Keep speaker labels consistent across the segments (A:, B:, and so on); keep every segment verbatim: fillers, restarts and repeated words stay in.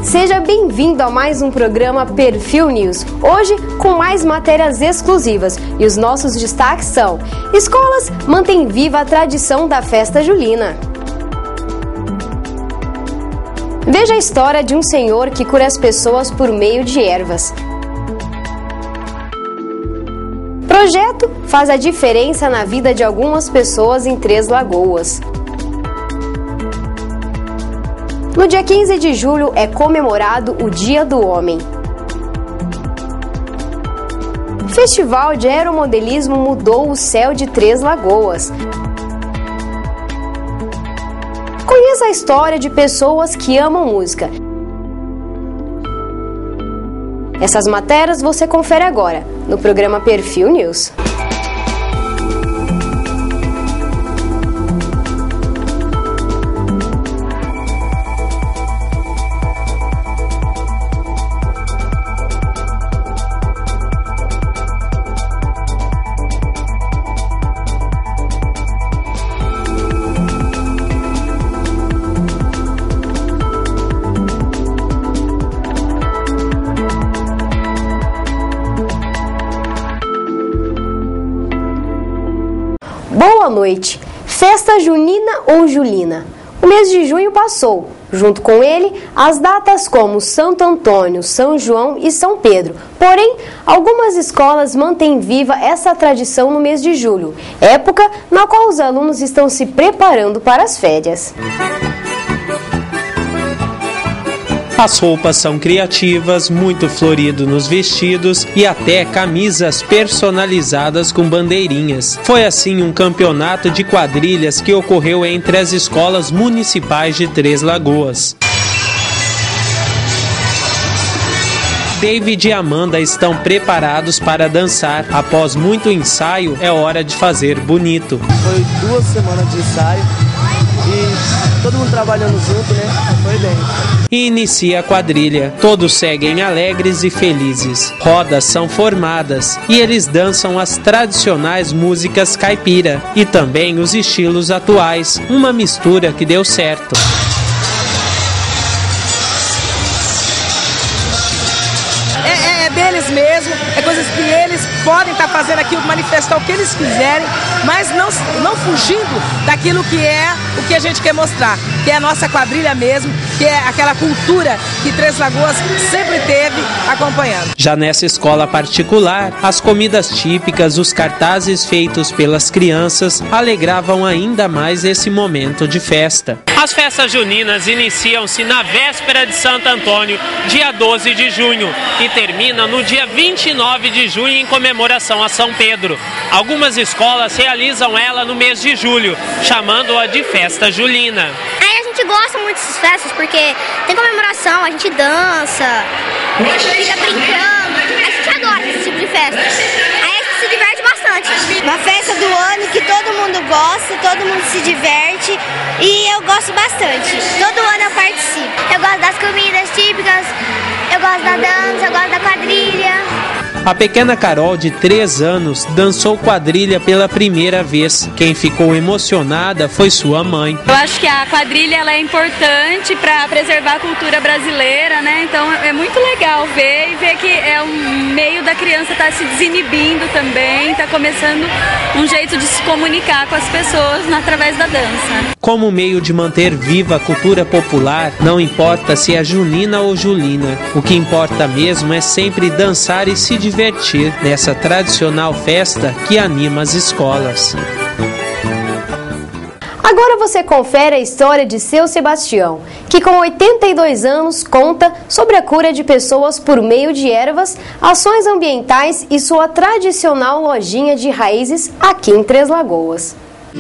A: Seja bem-vindo a mais um programa Perfil News. Hoje com mais matérias exclusivas e os nossos destaques são: escolas mantêm viva a tradição da festa julina. Veja a história de um senhor que cura as pessoas por meio de ervas. Projeto faz a diferença na vida de algumas pessoas em Três Lagoas. No dia quinze de julho é comemorado o Dia do Homem. Festival de Aeromodelismo mudou o céu de Três Lagoas. Conheça a história de pessoas que amam música. Essas matérias você confere agora no programa Perfil News. Boa noite. Festa junina ou julina? O mês de junho passou. Junto com ele, as datas como Santo Antônio, São João e São Pedro. Porém, algumas escolas mantêm viva essa tradição no mês de julho, época na qual os alunos estão se preparando para as férias.
B: As roupas são criativas, muito florido nos vestidos e até camisas personalizadas com bandeirinhas. Foi assim um campeonato de quadrilhas que ocorreu entre as escolas municipais de Três Lagoas. David e Amanda estão preparados para dançar. Após muito ensaio, é hora de fazer bonito.
C: Foi duas semanas de ensaio e todo mundo trabalhando junto, né? Foi bem.
B: E inicia a quadrilha. Todos seguem alegres e felizes. Rodas são formadas e eles dançam as tradicionais músicas caipira e também os estilos atuais. Uma mistura que deu certo.
D: É, é, é deles mesmo, é coisas que eles podem estar fazendo aqui, manifestar o que eles quiserem, mas não, não fugindo daquilo que é o que a gente quer mostrar, que é a nossa quadrilha mesmo, que é aquela cultura que Três Lagoas sempre teve acompanhando.
B: Já nessa escola particular, as comidas típicas, os cartazes feitos pelas crianças alegravam ainda mais esse momento de festa. As festas juninas iniciam-se na véspera de Santo Antônio, dia doze de junho, e terminam no dia vinte e nove de junho em comemoração a São Pedro. Algumas escolas realizam ela no mês de julho, chamando-a de festa julina.
E: Aí a gente gosta muito dessas festas porque tem comemoração, a gente dança, a gente fica brincando, a gente adora esse tipo de festa. Aí a gente se diverte bastante.
F: Uma festa do ano que todo mundo gosta, todo mundo se diverte e eu gosto bastante. Todo ano eu participo.
E: Eu gosto das comidas típicas, eu gosto da dança, eu gosto da quadrilha.
B: A pequena Carol, de três anos, dançou quadrilha pela primeira vez. Quem ficou emocionada foi sua mãe.
G: Eu acho que a quadrilha ela é importante para preservar a cultura brasileira, né? Então é muito legal ver e ver que é um meio da criança estar tá se desinibindo também, está começando um jeito de se comunicar com as pessoas através da dança.
B: Como meio de manter viva a cultura popular, não importa se é junina ou julina. O que importa mesmo é sempre dançar e se divertir nessa tradicional festa que anima as escolas.
A: Agora você confere a história de Seu Sebastião, que com oitenta e dois anos conta sobre a cura de pessoas por meio de ervas, ações ambientais e sua tradicional lojinha de raízes aqui em Três Lagoas.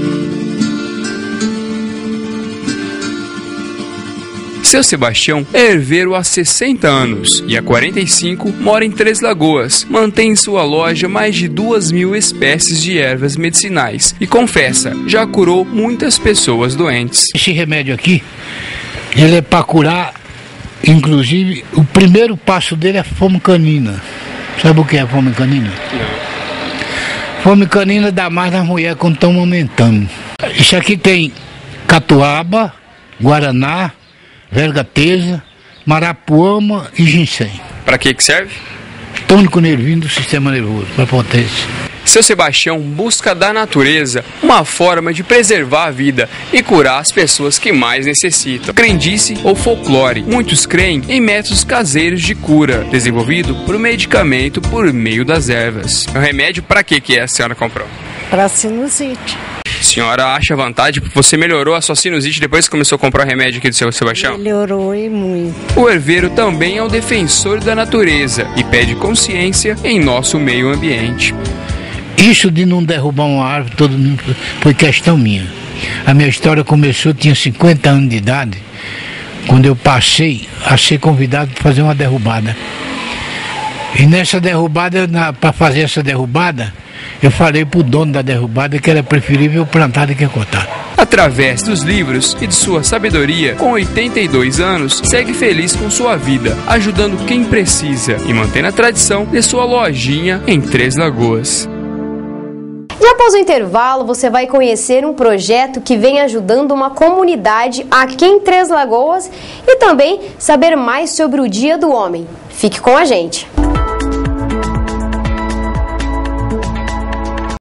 H: Seu Sebastião é herveiro há sessenta anos e há quarenta e cinco mora em Três Lagoas. Mantém em sua loja mais de duas mil espécies de ervas medicinais e confessa, já curou muitas pessoas doentes.
I: Esse remédio aqui, ele é para curar, inclusive, o primeiro passo dele é fome canina. Sabe o que é fome canina? Não. Fome canina dá mais nas mulheres quando estão aumentando. Isso aqui tem catuaba, guaraná, vergateza, marapuama e ginseng.
H: Para que que serve?
I: Tônico nervino do sistema nervoso, para potência.
H: Seu Sebastião busca da natureza uma forma de preservar a vida e curar as pessoas que mais necessitam. Crendice ou folclore. Muitos creem em métodos caseiros de cura, desenvolvido por medicamento por meio das ervas. O remédio para que que a senhora comprou?
J: Para sinusite.
H: A senhora acha vantagem porque você melhorou a sua sinusite depois que começou a comprar o remédio aqui do seu Sebastião?
J: Melhorou e muito.
H: O herveiro também é um defensor da natureza e pede consciência em nosso meio ambiente.
I: Isso de não derrubar uma árvore todo mundo foi questão minha. A minha história começou, eu tinha cinquenta anos de idade, quando eu passei a ser convidado para fazer uma derrubada. E nessa derrubada, para fazer essa derrubada, eu falei para o dono da derrubada que era preferível plantar do que cortar.
H: Através dos livros e de sua sabedoria, com oitenta e dois anos, segue feliz com sua vida, ajudando quem precisa e mantendo a tradição de sua lojinha em Três Lagoas.
A: E após o intervalo, você vai conhecer um projeto que vem ajudando uma comunidade aqui em Três Lagoas e também saber mais sobre o Dia do Homem. Fique com a gente!